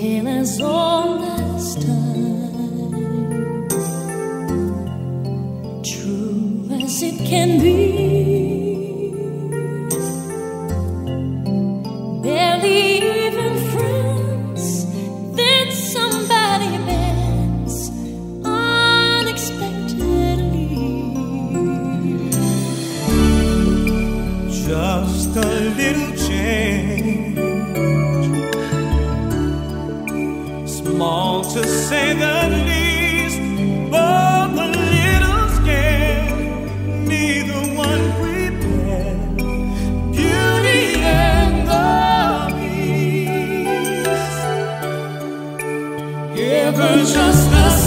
same as all last time, true as it can be. Barely even friends, then somebody bends unexpectedly. Just a little change, small to say the least, but a little scared, neither one prepared. Beauty and the Beast, ever just the same.